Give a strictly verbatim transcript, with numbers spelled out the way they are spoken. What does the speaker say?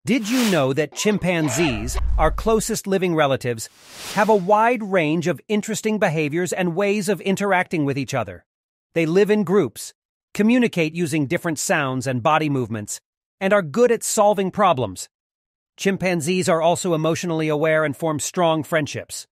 Did you know that chimpanzees, our closest living relatives, have a wide range of interesting behaviors and ways of interacting with each other? They live in groups, communicate using different sounds and body movements, and are good at solving problems. Chimpanzees are also emotionally aware and form strong friendships.